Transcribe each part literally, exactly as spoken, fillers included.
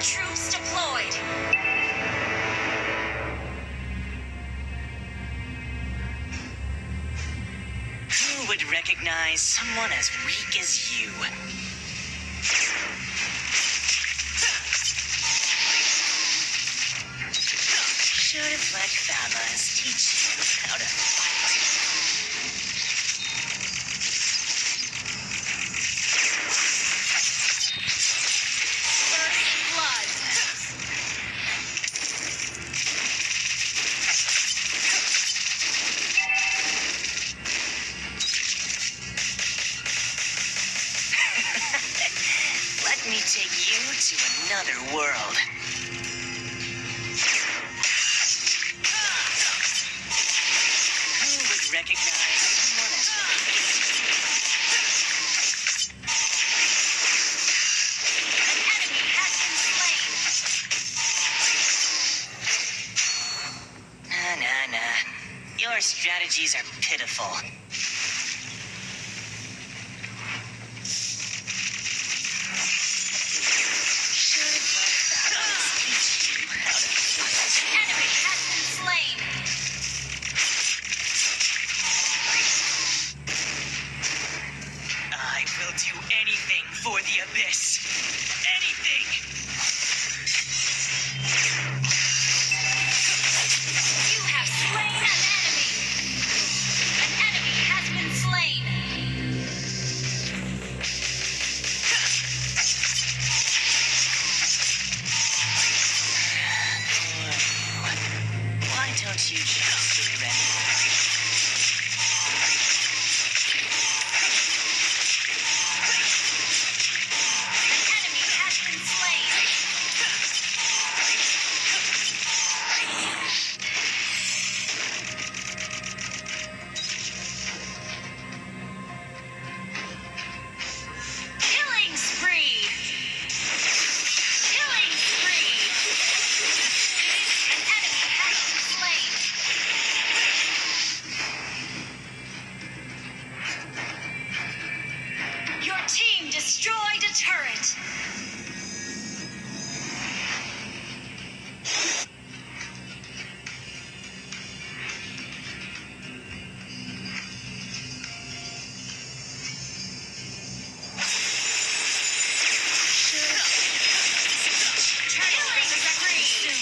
Troops deployed. Who would recognize someone as weak as you? Should have let Thamas teach you how to fight. First blood. Let me take you to another world. Who would recognize someone as weak as you? An enemy has been slain. Nah, nah, nah. Your strategies are pitiful. Should let Thanos teach you how to fight. An enemy has been slain. I will do anything for the Abyss. Anything! You have slain an enemy. An enemy has been slain. Why don't you just surrender? An enemy has been slain. Killing spree. Killing spree. An enemy has been slain. Your team destroyed a turret. Killing spree.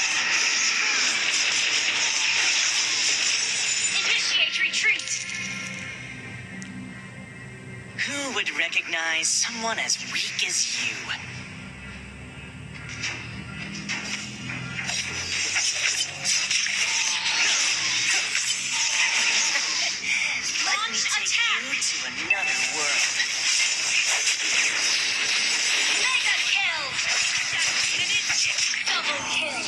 Initiate retreat. Who would recognize someone as weak as you? Let me Launch take attack. you to another world. Mega kill. Double kill.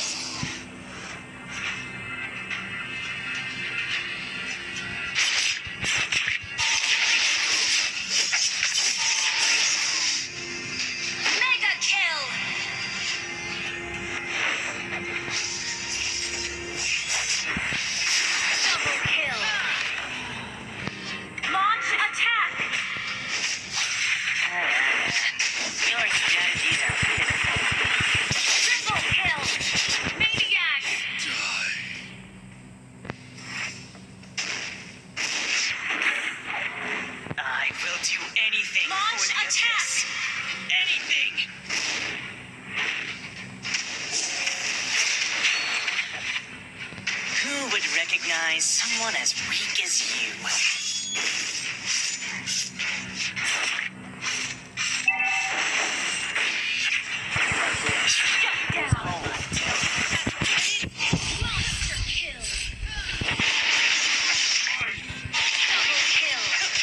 Mega kill. Double kill. Launch attack. Your strategies are pitiful. Triple kill. Maniac. I will do anything Launch for the attack. Abyss. Anything! Who would recognize someone as weak as you? Shut down. Monster kill. Double kill.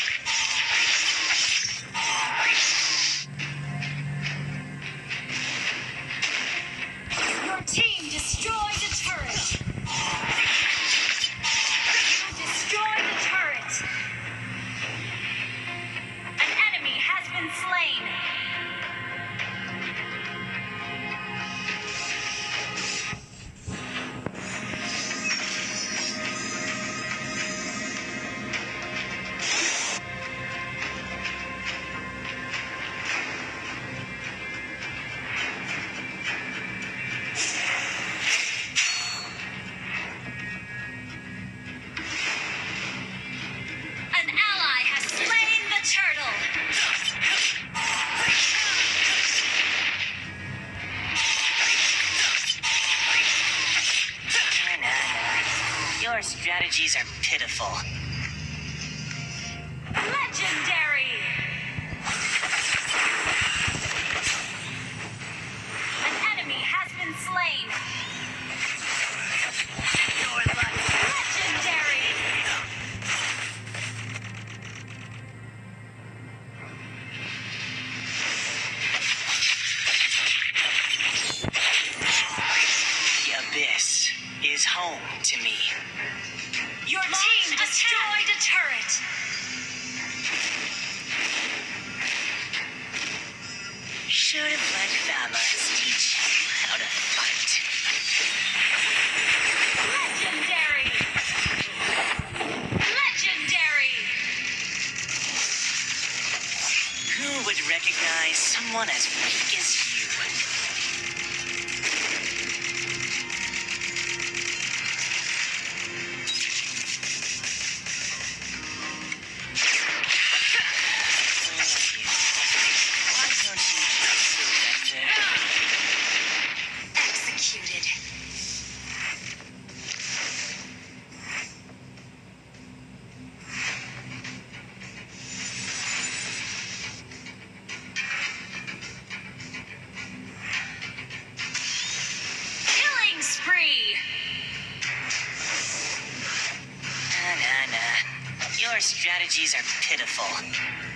Your team destroyed a turret. You destroyed a turret. strategies are pitiful. Legendary! An enemy has been slain. Your luck. Legendary! The abyss is home to me. Your team destroyed a turret. Should have let Thalos teach you how to fight. Legendary! Legendary! Who would recognize someone as weak as you? Why don't you just surrender? Executed. Killing spree! Nah, nah, nah. Your strategies are pitiful.